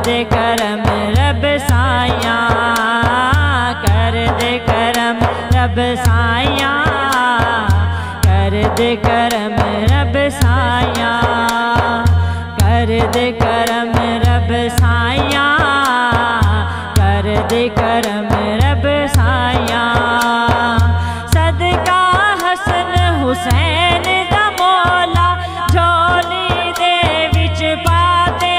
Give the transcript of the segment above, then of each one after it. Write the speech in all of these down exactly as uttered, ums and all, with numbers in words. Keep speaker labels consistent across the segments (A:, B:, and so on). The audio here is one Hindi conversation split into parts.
A: दे करम रब साया, कर दे करम रब साया, कर दे करम रब साया, कर दे करम रब साया, कर दे करम रब साया। सदका हसन हुसैन दा मौला झोली दे विच पा दे,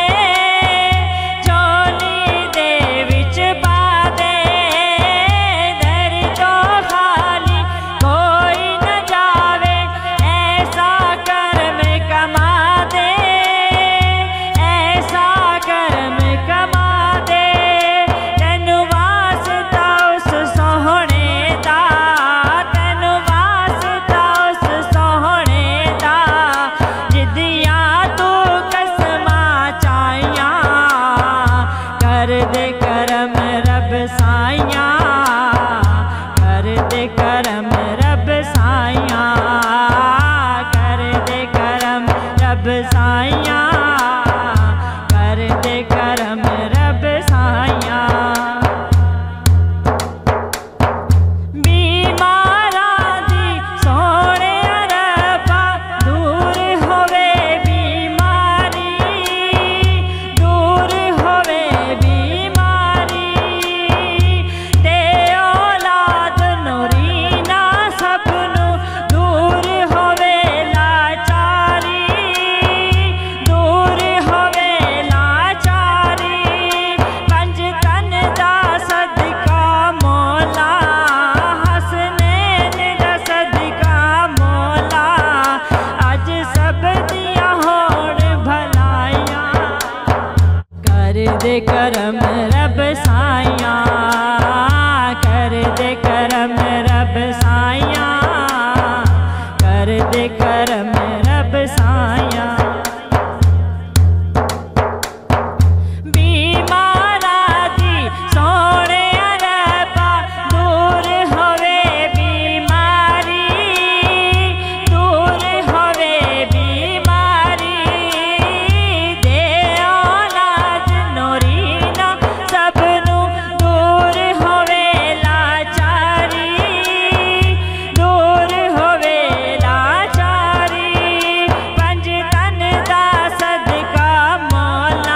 A: झोली दे विच पा दे, दर तो खाली कोई न जावे, ऐसा करम कमा दे, ऐसा करम कमा दे। तैनू वास्ता उस सोहणे दा, तैनू वास्ता उस सोहणे दा, जिदियां तू कसमां चाहियां, कर दे करम रब साया, कर दे करम रब साया, कर दे करम रब साया, कर दे करम रब साया। बीमारां दी सोहणे रब्बा दूर होवे बीमारी, दूर होवे बीमारी, ते औलाद नूरीना सबनू दूर होवे लाचारी, दूर होवे लाचारी। पंज तन दा सदका मौला, हसनैन दा सदका मौला, अज सब दियां होण भलाइयां, कर दे करम रब साया, कर दे करम रब साया, कर दे करम रब साया। बीमारां दी सोहणे रब्बा दूर होवे बीमारी, दूर होवे बीमारी, दे औलाद नूरीना सबनू दूर होवे लाचारी, दूर होवे लाचारी। पंज तन दा सदका मौला,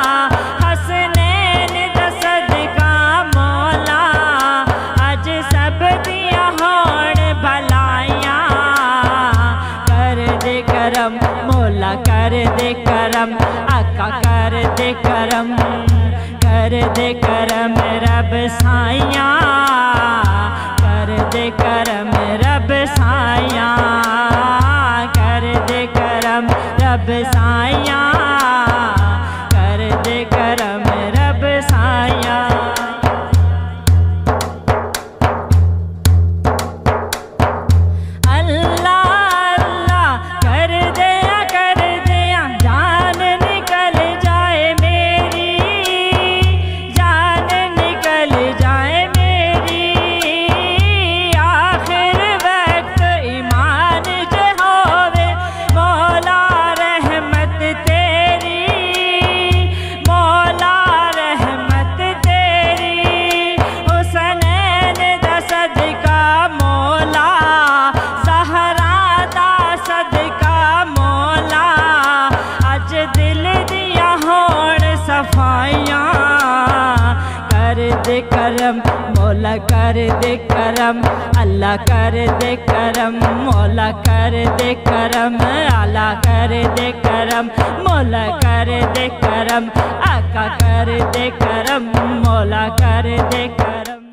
A: हसनैन दा सदका मौला, अज सब दियां होण भलाइयां, कर दे करम मौला, कर दे करम आका, कर दे करम, कर दे करम रब साया, कर दे करम रब साया, कर दे करम रब साया, कर दे करम रब साया। अल्लाह अल्लाह कर दिया कर दिया, जान निकल जाए मेरी, जान निकल जाए मेरी, आखिर वक्त ईमान जो होवे मौला रहमत तेरी, मौला रहमत तेरी। हुसनैन दा सदका मौला, ज़हरा दा सदका मौला, अज दिल दियां होण सफाइयां, कर दे करम मौला, कर दे करम अल्लाह, कर दे करम मौला, कर दे करम आला, कर दे करम मौला, कर दे करम आका, कर दे करम मौला, कर दे करम।